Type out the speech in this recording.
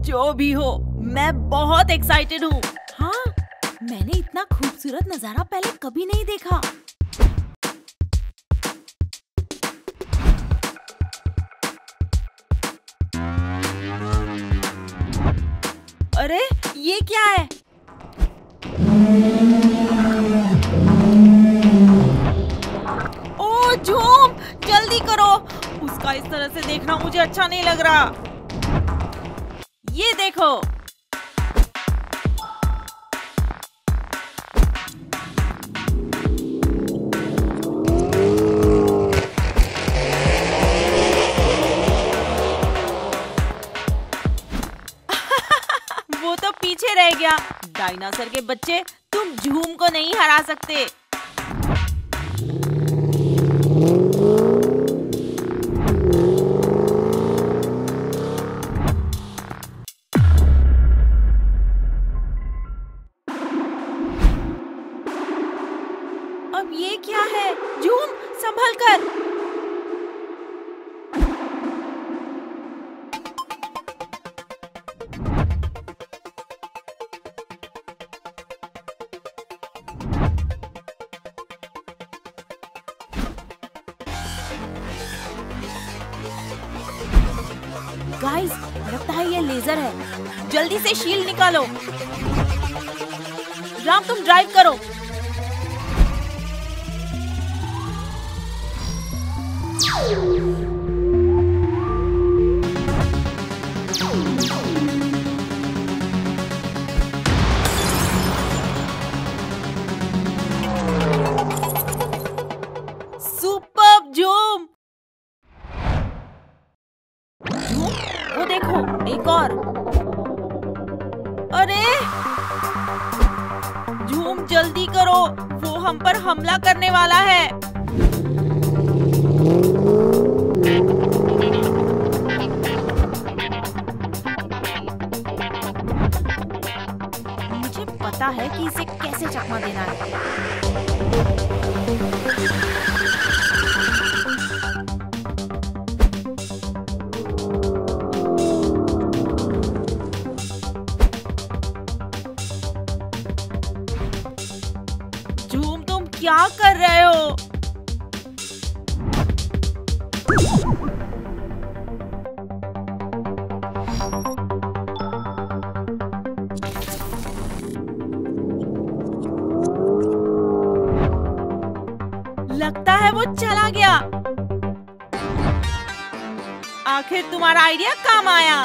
जो भी हो, मैं बहुत एक्साइटेड हूँ। हाँ, मैंने इतना खूबसूरत नजारा पहले कभी नहीं देखा। अरे ये क्या है? ओ झूम, जल्दी करो। उसका इस तरह से देखना मुझे अच्छा नहीं लग रहा। ये देखो। वो तो पीछे रह गया। डायनासोर के बच्चे, तुम झूम को नहीं हरा सकते। अब ये क्या है? झूम, संभल कर। गाइस, लगता है ये लेजर है। जल्दी से शील्ड निकालो। राम, तुम ड्राइव करो। सुपर्ब झूम। वो देखो, एक और। अरे झूम, जल्दी करो, वो हम पर हमला करने वाला है। मुझे पता है कि इसे कैसे चकमा देना है। झूम, तुम क्या कर रहे हो? लगता है वो चला गया। आखिर तुम्हारा आइडिया काम आया।